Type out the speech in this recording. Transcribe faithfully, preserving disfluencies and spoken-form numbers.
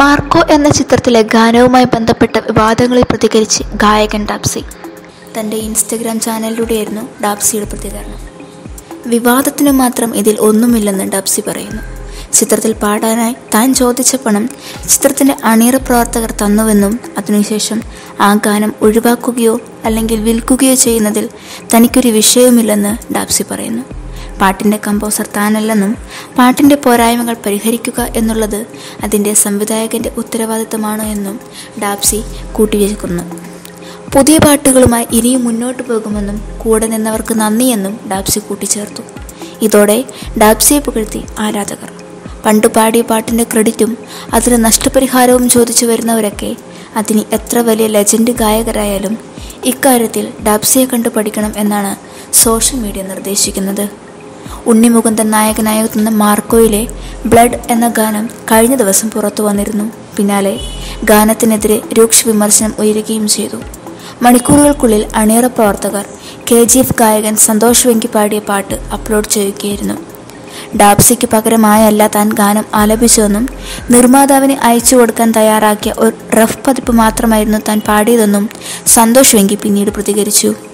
Marco എന്ന ചിത്രത്തിലെ ഗാനവുമായി ബന്ധപ്പെട്ട വിവാദങ്ങളിൽ പ്രതികരിച്ച് ഗായകൻ ഡാപ്സി. തൻ്റെ ഇൻസ്റ്റഗ്രാം ചാനലിലൂടെയായിരുന്നു ഡാപ്സിയുടെ പ്രതികരണം. വിവാദത്തിനു മാത്രം ഇതിൽ ഒന്നുമില്ലെന്ന് ഡാപ്സി പറയുന്നു. ചിത്രത്തിൽ പാടാനായി താൻ ചോദിച്ച പണം ചിത്രത്തിൻ്റെ അണിയറ പ്രവർത്തകർ തന്നുവെന്നും അതിനുശേഷം ആ ഗാനം ഒഴിവാക്കുകയോ അല്ലെങ്കിൽ വിൽക്കുകയോ ചെയ്യുന്നതിൽ തനിക്കൊരു വിഷയവുമില്ലെന്ന് ഡാപ്സി പറയുന്നു. പാട്ടിൻ്റെ കമ്പോസർ താനല്ലെന്നും പാട്ടിൻ്റെ പോരായ്മകൾ പരിഹരിക്കുക എന്നുള്ളത് അതിൻ്റെ സംവിധായകൻ്റെ ഉത്തരവാദിത്തമാണ് എന്നും ഡാപ്സി കൂട്ടിവെക്കുന്നു. പുതിയ പാട്ടുകളുമായി ഇനിയും മുന്നോട്ട് പോകുമെന്നും കൂടെ നിന്നവർക്ക് നന്ദിയെന്നും ഡാപ്സി കൂട്ടിച്ചേർത്തു. ഇതോടെ ഡാപ്സിയെ പുകഴ്ത്തി ആരാധകർ. പണ്ടു പാടിയ പാട്ടിൻ്റെ ക്രെഡിറ്റും അതിന് നഷ്ടപരിഹാരവും ചോദിച്ചു വരുന്നവരൊക്കെ അതിന് എത്ര വലിയ ലെജൻഡ് ഗായകരായാലും ഇക്കാര്യത്തിൽ ഡാപ്സിയെ കണ്ടു പഠിക്കണം എന്നാണ് സോഷ്യൽ മീഡിയ നിർദ്ദേശിക്കുന്നത്. ഉണ്ണി മുകുന്ദൻ നായകനായി എത്തുന്ന മാർക്കോയിലെ ബ്ലഡ് എന്ന ഗാനം കഴിഞ്ഞ ദിവസം പുറത്തു വന്നിരുന്നു. പിന്നാലെ ഗാനത്തിനെതിരെ രൂക്ഷ വിമർശനം ഉയരുകയും ചെയ്തു. മണിക്കൂറുകൾക്കുള്ളിൽ അണിയറ പ്രവർത്തകർ കെ ജി എഫ് ഗായകൻ സന്തോഷ് വെങ്കി പാടിയ പാട്ട് അപ്ലോഡ് ചെയ്യുകയായിരുന്നു. ഡാപ്സിക്ക് പകരമായല്ല താൻ ഗാനം ആലപിച്ചതെന്നും നിർമ്മാതാവിന് അയച്ചു കൊടുക്കാൻ തയ്യാറാക്കിയ ഒരു റഫ് പതിപ്പ് മാത്രമായിരുന്നു താൻ പാടിയതെന്നും സന്തോഷ് വെങ്കി പിന്നീട് പ്രതികരിച്ചു.